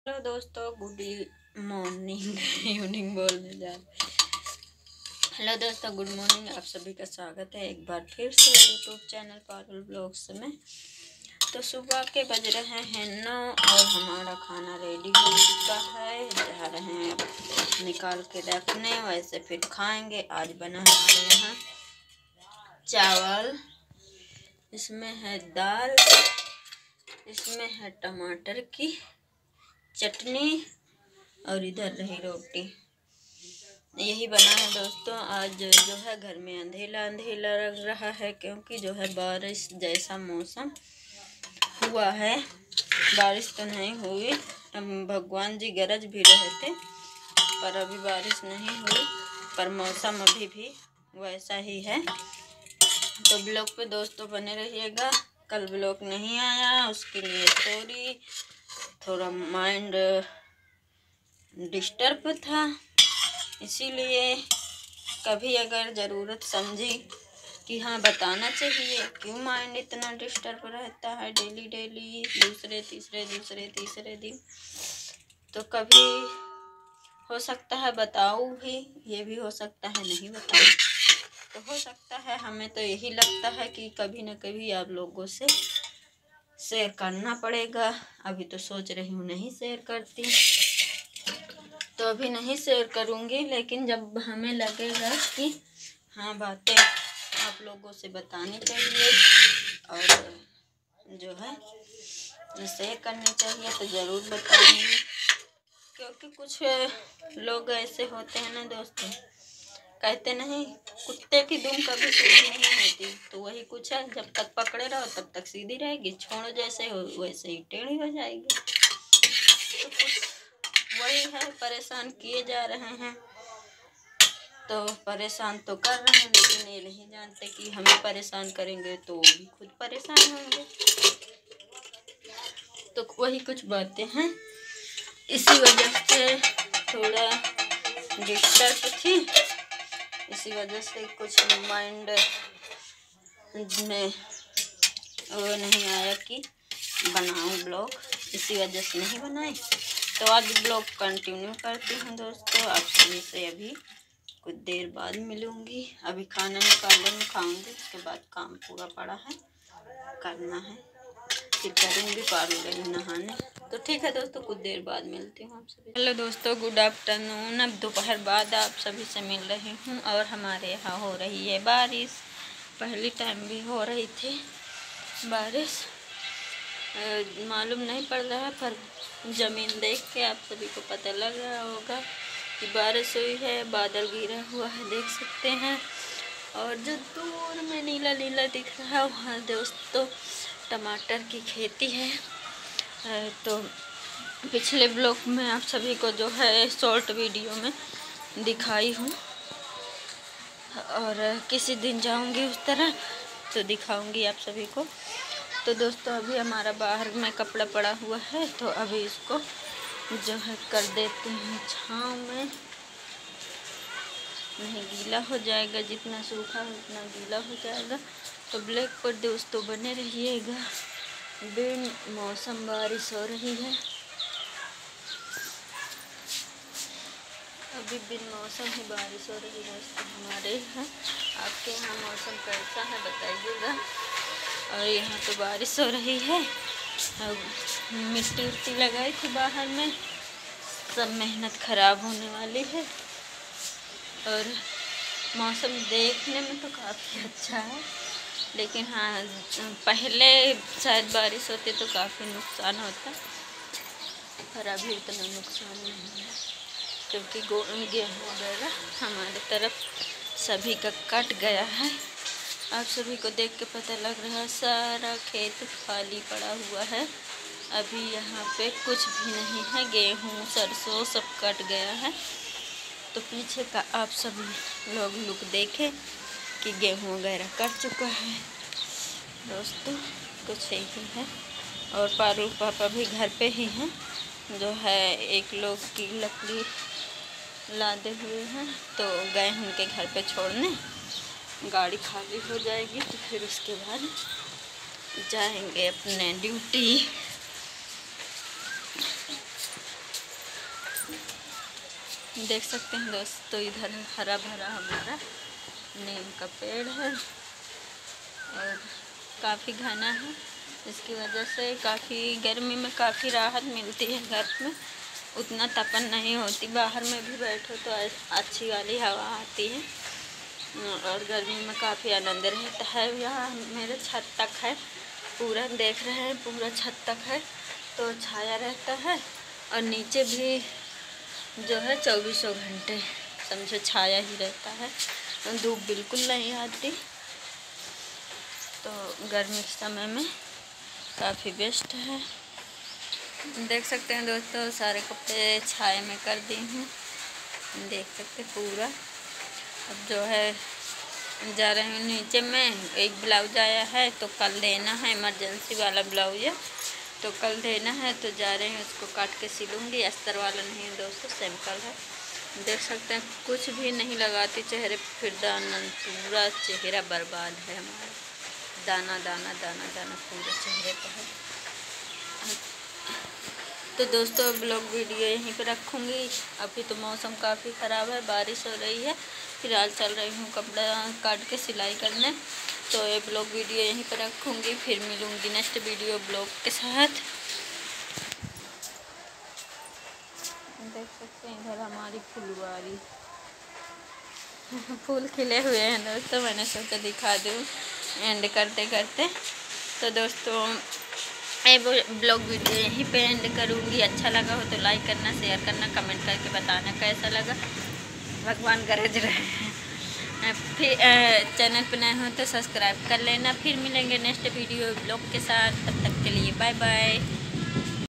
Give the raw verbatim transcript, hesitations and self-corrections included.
Hello दोस्तों, good morning evening बोलने जा हेलो दोस्तों, गुड मॉर्निंग। आप सभी का स्वागत है एक बार फिर से यूट्यूब चैनल पारुल ब्लॉग्स में। तो सुबह के बज रहे हैं नौ और हमारा खाना रेडी हो चुका है। जा रहे हैं अब निकाल के रखने, वैसे फिर खाएंगे। आज बना हमारे यहाँ चावल, इसमें है दाल, इसमें है टमाटर की चटनी और इधर रही रोटी। यही बना है दोस्तों। आज जो है घर में अंधेला अंधेला लग रहा है, क्योंकि जो है बारिश जैसा मौसम हुआ है। बारिश तो नहीं हुई, भगवान जी गरज भी रहे थे, पर अभी बारिश नहीं हुई। पर मौसम अभी भी वैसा ही है। तो ब्लॉग पे दोस्तों बने रहिएगा। कल ब्लॉग नहीं आया, उसके लिए सॉरी। थोड़ा माइंड डिस्टर्ब था, इसीलिए कभी अगर ज़रूरत समझी कि हाँ बताना चाहिए, क्यों माइंड इतना डिस्टर्ब रहता है डेली डेली, दूसरे तीसरे दूसरे तीसरे दिन। तो कभी हो सकता है बताऊँ भी, ये भी हो सकता है नहीं बताऊँ। तो हो सकता है, हमें तो यही लगता है कि कभी न कभी आप लोगों से शेयर करना पड़ेगा। अभी तो सोच रही हूँ नहीं शेयर करती, तो अभी नहीं शेयर करूँगी। लेकिन जब हमें लगेगा कि हाँ बातें आप लोगों से बतानी चाहिए और जो है शेयर करनी चाहिए, तो ज़रूर बताऊँगी। क्योंकि कुछ लोग ऐसे होते हैं ना दोस्तों, कहते नहीं कुत्ते की दुम कभी सीधी नहीं होती। तो वही कुछ है, जब तक पकड़े रहो तब तक सीधी रहेगी, छोड़ो जैसे हो वैसे ही टेढ़ी हो जाएगी। तो कुछ वही है, परेशान किए जा रहे हैं। तो परेशान तो कर रहे हैं, लेकिन ये नहीं जानते कि हमें परेशान करेंगे तो वो भी खुद परेशान होंगे। तो वही कुछ बातें हैं, इसी वजह से थोड़ा डिस्टर्ब थी। इसी वजह से कुछ माइंड में वो नहीं आया कि बनाऊं ब्लॉग, इसी वजह से नहीं बनाई। तो आज ब्लॉग कंटिन्यू करती हूँ दोस्तों। आप सभी से अभी कुछ देर बाद मिलूँगी। अभी खाना निकालूँगी, खाऊँगी, उसके बाद काम पूरा पड़ा है, करना है, फिर करूँगी, पारू गई नहाने। तो ठीक है दोस्तों, कुछ देर बाद मिलती हूँ आप सभी। हेलो दोस्तों, गुड आफ्टरनून। अब दोपहर बाद आप सभी से मिल रही हूँ और हमारे यहाँ हो रही है बारिश। पहली टाइम भी हो रही थी बारिश, मालूम नहीं पड़ रहा है, पर ज़मीन देख के आप सभी को पता लग रहा होगा कि बारिश हुई है। बादल गिरा हुआ है, देख सकते हैं। और जो दूर में नीला नीला दिख रहा है, वहाँ दोस्तों टमाटर की खेती है। तो पिछले ब्लॉग में आप सभी को जो है शॉर्ट वीडियो में दिखाई हूँ, और किसी दिन जाऊँगी उस तरह तो दिखाऊँगी आप सभी को। तो दोस्तों अभी हमारा बाहर में कपड़ा पड़ा हुआ है, तो अभी इसको जो है कर देते हैं छाँव में, नहीं गीला हो जाएगा। जितना सूखा है उतना गीला हो जाएगा। तो ब्लॉग पर दोस्तों बने रहिएगा। बिन मौसम बारिश हो रही है, अभी बिन मौसम ही बारिश हो रही है दोस्तों हमारे यहाँ। आपके यहाँ मौसम कैसा है बताइएगा। और यहाँ तो बारिश हो रही है। मिट्टी उट्टी लगाई थी बाहर में, सब मेहनत ख़राब होने वाली है। और मौसम देखने में तो काफ़ी अच्छा है, लेकिन हाँ पहले शायद बारिश होती तो काफ़ी नुकसान होता, पर अभी इतना नुकसान नहीं है, क्योंकि गेहूँ वगैरह हमारे तरफ सभी का कट गया है। आप सभी को देख के पता लग रहा है, सारा खेत खाली पड़ा हुआ है। अभी यहाँ पे कुछ भी नहीं है, गेहूँ सरसों सब कट गया है। तो पीछे का आप सभी लोग लुक देखें कि गेहूँ वगैरह कट चुका है दोस्तों, कुछ यही है। और पारू पापा भी घर पे ही हैं, जो है एक लोग की लकड़ी लादे हुए हैं, तो गए उनके घर पे छोड़ने। गाड़ी खाली हो जाएगी तो फिर उसके बाद जाएंगे अपने ड्यूटी। देख सकते हैं दोस्तों, इधर हरा भरा हमारा नीम का पेड़ है और काफ़ी घना है। इसकी वजह से काफ़ी गर्मी में काफ़ी राहत मिलती है, घर में उतना तपन नहीं होती। बाहर में भी बैठो तो अच्छी वाली हवा आती है और गर्मी में काफ़ी आनंद रहता है। यहाँ मेरे छत तक है, पूरा देख रहे हैं, पूरा छत तक है तो छाया रहता है और नीचे भी जो है चौबीसों घंटे समझो छाया ही रहता है, धूप बिल्कुल नहीं आती। तो गर्मी के समय में काफ़ी बेस्ट है। देख सकते हैं दोस्तों, सारे कपड़े छाए में कर दी हूँ, देख सकते पूरा। अब जो है जा रहे हैं नीचे में, एक ब्लाउज आया है तो कल देना है, इमरजेंसी वाला ब्लाउज है तो कल देना है, तो जा रहे हैं उसको काट के सिलूँगी। अस्तर वाला नहीं है दोस्तों, सिंपल है। देख सकते हैं कुछ भी नहीं लगाती चेहरे पे, फिर दाना, पूरा चेहरा बर्बाद है हमारा, दाना दाना दाना दाना पूरे चेहरे पर है। तो दोस्तों ब्लॉग वीडियो यहीं पे रखूँगी। अभी तो मौसम काफ़ी ख़राब है, बारिश हो रही है, फिलहाल चल रही हूँ कपड़ा काट के सिलाई करने। तो ये ब्लॉग वीडियो यहीं पर रखूँगी, फिर मिलूँगी नेक्स्ट वीडियो ब्लॉग के साथ। देख सकते हैं इधर हमारी फुलवारी फूल खिले हुए हैं दोस्तों, मैंने सोचा दिखा दूँ एंड करते करते। तो दोस्तों ये ब्लॉग वीडियो यहीं पे एंड करूँगी। अच्छा लगा हो तो लाइक करना, शेयर करना, कमेंट करके बताना कैसा लगा। भगवान गरज रहे हैं। फिर चैनल पर नए हो तो सब्सक्राइब कर लेना। फिर मिलेंगे नेक्स्ट वीडियो ब्लॉग के साथ, तब तक के लिए बाय बाय।